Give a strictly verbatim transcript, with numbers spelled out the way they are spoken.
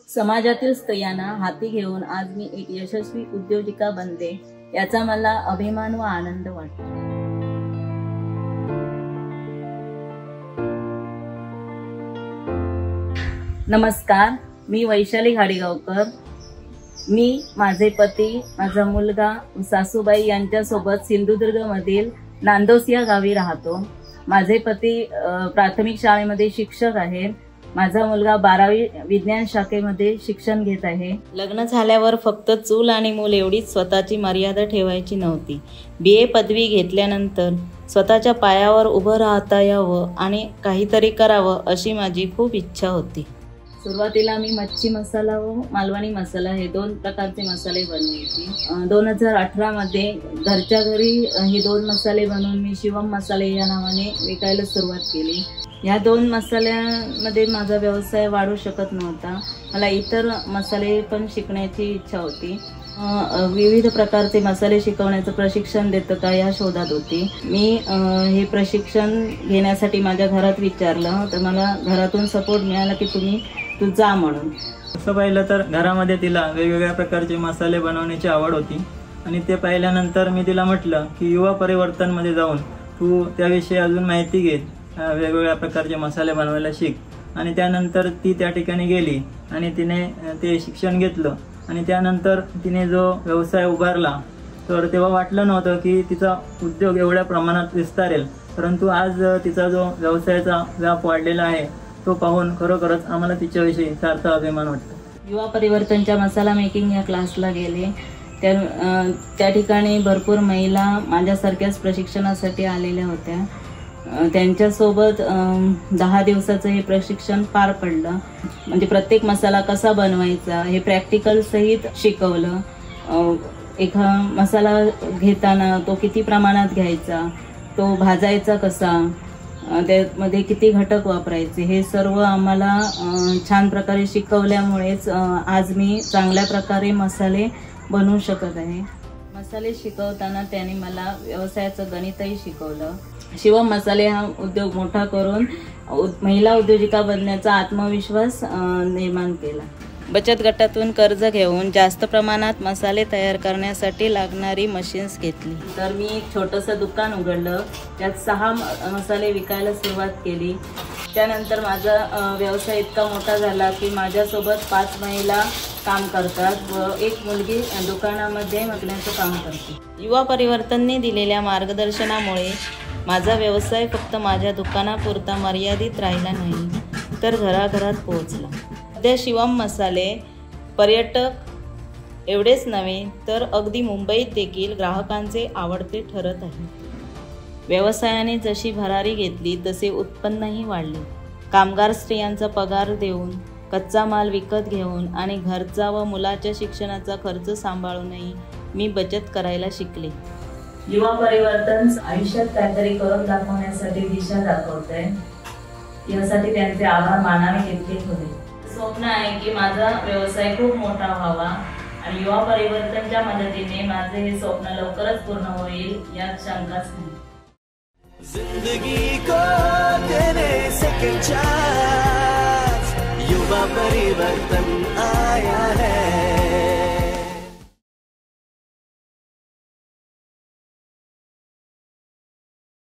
समाजातील स्त्रियांना हाती घेऊन आज मी एक यशस्वी उद्योजिका बनते, याचा मला अभिमान व आनंद वाटतो। नमस्कार, मी वैशाली घाडीगावकर। मी, माझे पती, माझा मुलगा, सासूबाई यांच्यासोबत सिंधुदुर्ग मधील नांदोस या गावी राहतो। माझे पती प्राथमिक शाळेमध्ये शिक्षक आहेत। माझा मुलगा बारावी विज्ञान शाखेमध्ये शिक्षण घेत आहे। लग्न झाल्यावर फक्त चूल आणि मूल एवढीच स्वतःची मर्यादा ठेवायची नव्हती। बी ए पदवी घेतल्यानंतर स्वतःच्या पायावर उभं राहता यावं आणि काहीतरी करावं अशी माझी खूप इच्छा होती। सुरुवातीला मी मच्छी मसाला व मालवणी मसाला हे दोन प्रकारचे मसाले बनवायची। दोन हजार अठरा मध्ये घरच्या घरी हे दोन मसाले बनवून मी शिवम मसाले या नावाने विकायला सुरुवात केली। या दोन मसाल्यामध्ये माझा व्यवसाय वाढू शकत नव्हता। मला इतर मसाले पण शिकण्याची इच्छा होती। विविध प्रकारचे मसाले शिकवण्याचं प्रशिक्षण देतं का या शोधात होती। मी हे प्रशिक्षण घेण्यासाठी माझ्या घरात विचारलं, तर मला घरातून सपोर्ट मिळाला की तुम्ही तू जा म्हणून। असं पाहिलं तर घरामध्ये तिला वेगवेगळ्या प्रकारचे मसाले बनवण्याची आवड होती आणि ते पाहिल्यानंतर मी तिला म्हटलं की युवा परिवर्तन मध्ये जाऊन तू त्याविषयी अजून माहिती घे, वेगवेगळ्या प्रकारचे मसाले बनवायला शिक। आणि त्यानंतर ती त्या ठिकाणी गेली आणि तिने ते शिक्षण घेतलं आणि त्यानंतर तिने जो व्यवसाय उभारला, तर तेव्हा वाटलं नव्हतं की तिचा उद्योग एवढ्या प्रमाणात विस्तारेल, परंतु आज तिचा जो व्यवसायाचा व्याप वाढलेला आहे तो पाहून खरोखरच आम्हाला तिच्याविषयी सार्थ अभिमान वाटतो। युवा परिवर्तनच्या मसाला मेकिंग या क्लासला गेले, त्या त्या ठिकाणी भरपूर महिला माझ्यासारख्याच प्रशिक्षणासाठी आलेल्या होत्या। त्यांच्यासोबत दहा दिवसाचं हे प्रशिक्षण पार पडलं। म्हणजे प्रत्येक मसाला कसा बनवायचा हे प्रॅक्टिकल सहित शिकवलं। एका मसाला घेताना तो किती प्रमाणात घ्यायचा, तो भाजायचा कसा, त्यामध्ये किती घटक वापरायचे, हे सर्व आम्हाला छान प्रकारे शिकवल्यामुळेच आज मी चांगल्या प्रकारे मसाले बनवू शकत आहे। मसाले शिकवताना त्याने मला व्यवसायाचं गणितही शिकवलं। शिवम मसाले हा उद्योग मोठा करून महिला उद्योजिका बनण्याचा आत्मविश्वास निर्माण केला। बचत गटातून कर्ज घेऊन जास्त प्रमाणात मसाले तयार करण्यासाठी लागणारी मशीन्स घेतली। तर मी एक छोटंसं दुकान उघडलं, त्यात सहा मसाले विकायला सुरुवात केली। त्यानंतर माझा व्यवसाय इतका मोठा झाला की माझ्यासोबत पाच महिला काम करतात व एक मुलगी दुकानामध्ये मटण्याचं काम करते। युवा परिवर्तनने दिलेल्या मार्गदर्शनामुळे माझा व्यवसाय फक्त माझ्या दुकानापुरता मर्यादित राहिला नाही, तर घराघरात पोहोचला। सध्या शिवम मसाले पर्यटक एवढेच नव्हे तर अगदी मुंबईत देखील ग्राहकांचे आवडते ठरत आहे। व्यवसायाने जशी भरारी घेतली तसे उत्पन्नही वाढले। कामगार स्त्रियांचा पगार देऊन, कच्चा माल विकत घेऊन आणि घरचा व मुलाच्या शिक्षणाचा खर्च सांभाळूनही मी बचत करायला शिकले। युवा परिवर्तन आयुष्यात काहीतरी करून दाखवण्यासाठी दिशा दाखवतंय, यासाठी त्यांचे आभार मानावे तितकेच होते। स्वप्न आहे की माझा व्यवसाय खूप मोठा व्हावा आणि युवा परिवर्तनच्या मदतीने माझे हे स्वप्न लवकरच पूर्ण होईल यात शंकाच नाही। जिंदगी को तेरे सेकंड चांस, युवा परिवर्तन आया है।